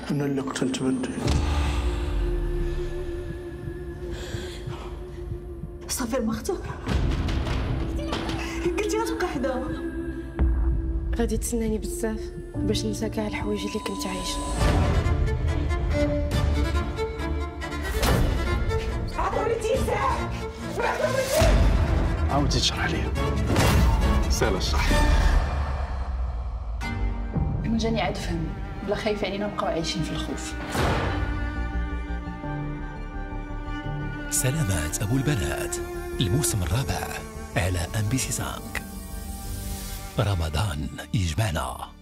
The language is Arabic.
أنا اللي قتلت بنتي. صافي مختار، قلتي غتبقى حداها. غادي تسناني بزاف باش ننسى كاع الحوايج اللي كنت عايشه. عاودتي تشرح لي. سالا الصح. أنا جاني عاد فهم بلا خايف علينا نبقاو عايشين في الخوف. سلامات أبو البنات الموسم الرابع على MBC 5. رمضان يجمعنا.